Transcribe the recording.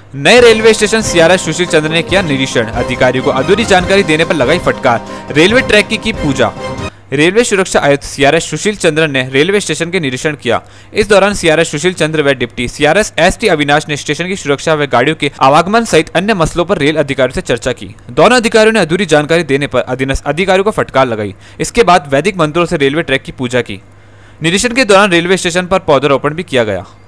नए railway station CRS Sushil Chandra ने किया निरीक्षण, अधिकारियों को अधूरी जानकारी देने पर लगाई फटकार। रेलवे ट्रैक की पूजा। रेलवे सुरक्षा आयुक्त सीआरएस सुशील चंद्र ने रेलवे स्टेशन के निरीक्षण किया। इस दौरान सीआरएस सुशील चंद्र व डिप्टी सीआरएस एसटी अविनाश ने स्टेशन की सुरक्षा व गाड़ियों के आवागमन सहित अन्य मसलों पर रेल अधिकारियों से चर्चा की। दोनों अधिकारियों ने अधूरी जानकारी देने पर अधीनस्थ अधिकारियों को फटकार लगाई। इसके बाद वैदिक मंत्रों से रेलवे ट्रैक की पूजा की। निरीक्षण के दौरान रेलवे स्टेशन पर पौधारोपण भी किया गया।